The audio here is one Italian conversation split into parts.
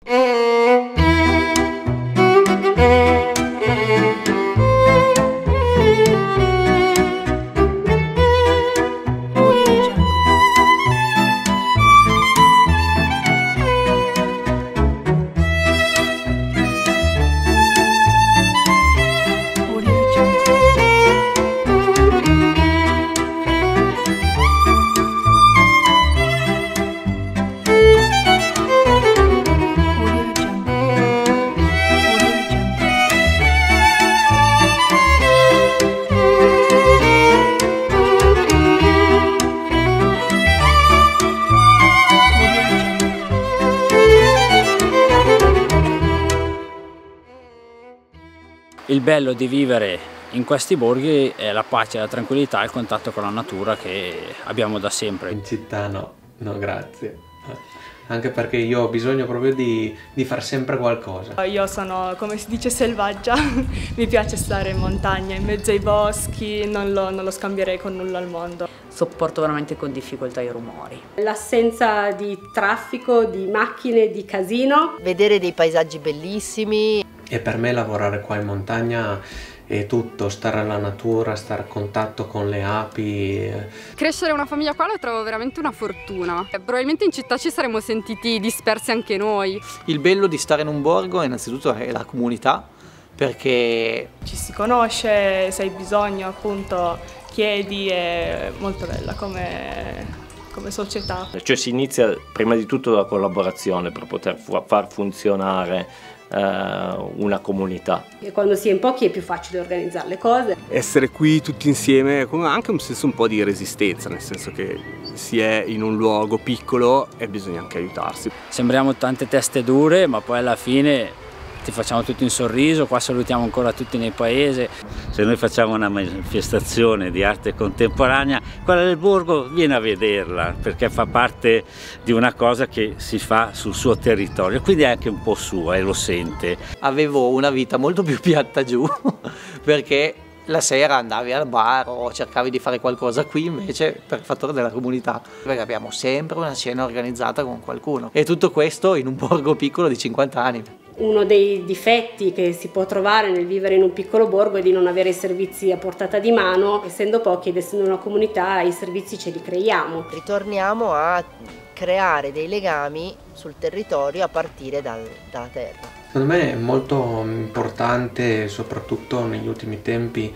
Il bello di vivere in questi borghi è la pace, la tranquillità e il contatto con la natura che abbiamo da sempre. In città no, no grazie. Anche perché io ho bisogno proprio di far sempre qualcosa. Io sono, come si dice, selvaggia, mi piace stare in montagna, in mezzo ai boschi, non lo scambierei con nulla al mondo. Sopporto veramente con difficoltà i rumori. L'assenza di traffico, di macchine, di casino. Vedere dei paesaggi bellissimi. E per me lavorare qua in montagna è tutto, stare alla natura, stare a contatto con le api. Crescere una famiglia qua la trovo veramente una fortuna. Probabilmente in città ci saremmo sentiti dispersi anche noi. Il bello di stare in un borgo innanzitutto è la comunità, perché ci si conosce, se hai bisogno appunto chiedi, è molto bella come società. Cioè si inizia prima di tutto dalla collaborazione per poter far funzionare una comunità. E quando si è in pochi è più facile organizzare le cose. Essere qui tutti insieme con anche un senso un po' di resistenza, nel senso che si è in un luogo piccolo e bisogna anche aiutarsi. Sembriamo tante teste dure, ma poi alla fine ti facciamo tutti un sorriso, qua salutiamo ancora tutti nel paese. Se noi facciamo una manifestazione di arte contemporanea, quella del borgo viene a vederla, perché fa parte di una cosa che si fa sul suo territorio, quindi è anche un po' sua e lo sente. Avevo una vita molto più piatta giù, perché la sera andavi al bar o cercavi di fare qualcosa qui, invece per il fattore della comunità, perché abbiamo sempre una cena organizzata con qualcuno, e tutto questo in un borgo piccolo di 50 anni. Uno dei difetti che si può trovare nel vivere in un piccolo borgo è di non avere i servizi a portata di mano. Essendo pochi ed essendo una comunità, i servizi ce li creiamo. Ritorniamo a creare dei legami sul territorio a partire dalla terra. Secondo me è molto importante, soprattutto negli ultimi tempi,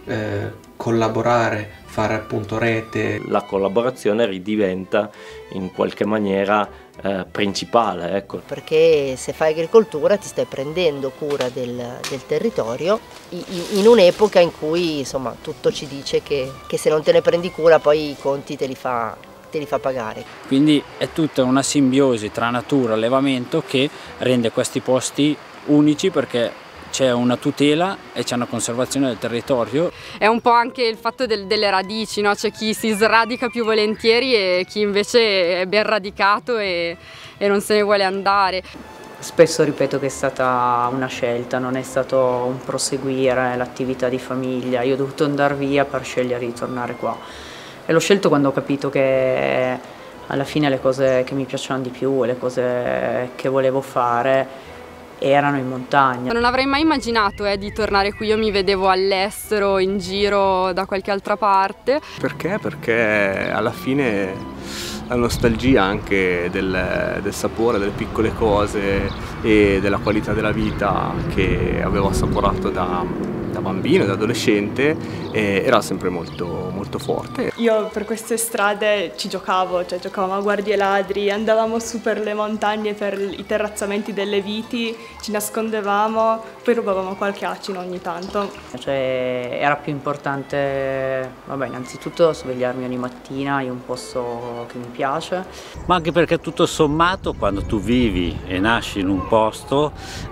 collaborare, fare appunto rete. La collaborazione ridiventa in qualche maniera principale, ecco. Perché se fai agricoltura ti stai prendendo cura del territorio in un'epoca in cui insomma tutto ci dice che se non te ne prendi cura poi i conti te li fa pagare. Quindi è tutta una simbiosi tra natura e allevamento che rende questi posti unici, perché c'è una tutela e c'è una conservazione del territorio. È un po' anche il fatto delle radici, no? C'è chi si sradica più volentieri e chi invece è ben radicato e non se ne vuole andare. Spesso ripeto che è stata una scelta, non è stato un proseguire l'attività di famiglia. Io ho dovuto andare via per scegliere di tornare qua. E l'ho scelto quando ho capito che alla fine le cose che mi piacevano di più e le cose che volevo fare erano in montagna. Non avrei mai immaginato di tornare qui, io mi vedevo all'estero, in giro da qualche altra parte. Perché? Perché alla fine la nostalgia anche del sapore, delle piccole cose e della qualità della vita che avevo assaporato da bambino, da adolescente, era sempre molto, molto forte. Io per queste strade ci giocavo, cioè giocavamo a guardie ladri, andavamo su per le montagne, per i terrazzamenti delle viti, ci nascondevamo, poi rubavamo qualche acino ogni tanto. Cioè era più importante, vabbè, innanzitutto svegliarmi ogni mattina in un posto che mi piace. Ma anche perché tutto sommato quando tu vivi e nasci in un posto,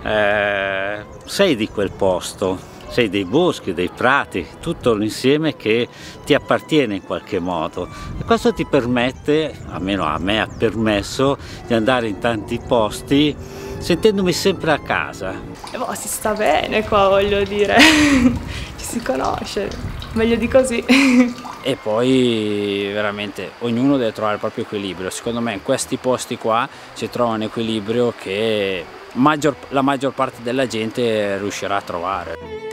sei di quel posto. Sei dei boschi, dei prati, tutto l'insieme che ti appartiene in qualche modo, e questo ti permette, almeno a me ha permesso, di andare in tanti posti sentendomi sempre a casa. Si sta bene qua, voglio dire, ci si conosce, meglio di così. e poi veramente ognuno deve trovare il proprio equilibrio. Secondo me in questi posti qua si trova un equilibrio che la maggior parte della gente riuscirà a trovare.